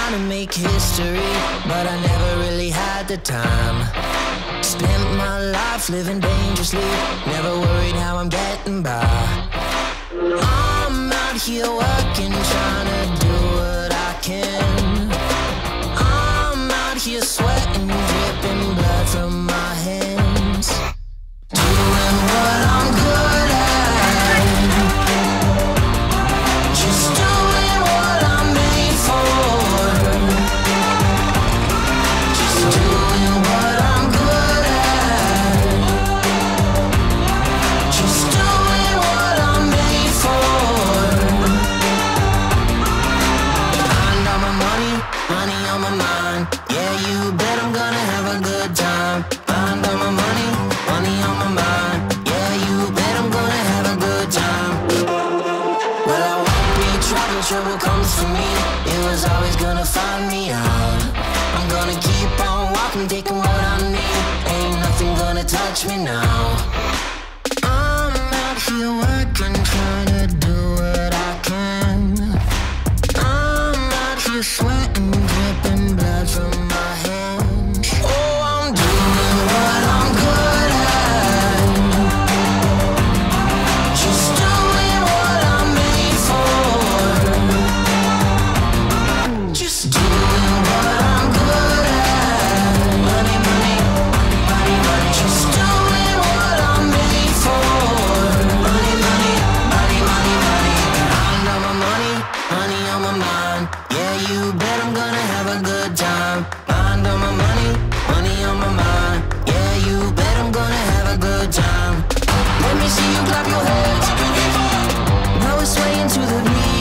trying to make history, but I never really had the time. Spent my life living dangerously, never worried how I'm getting by. I'm out here working, trying to do what I can. I'm out here sweating, dripping blood from my hands, doing what I'm good at, just doing what I'm made for, just doing what I'm good at, just doing what I'm made for. Mind on my money, money on my mind. Yeah, you bet I'm gonna have a good time. Mind on my money, money on my mind. Yeah, you bet I'm gonna have a good time. Well, I won't be trouble, trouble comes for me. It was always gonna find me out. I'm gonna keep on walking, taking what I need. Ain't nothing gonna touch me now. I'm out here working, trying to do what I can. I'm out here sweating, dripping blood from my hands. Oh, I'm doing what I'm good at, just doing what I'm made for, just doing what I'm good at. Money, money, money, money, just doing what I'm made for. Money, money, money, money, money. Mind on my money, money on my mind. Yeah, you bet I'm gonna have a good time. Mind on my money, money on my mind. Yeah, you bet I'm gonna have a good time. Let me see you clap your hands. Now we're swaying to the beat.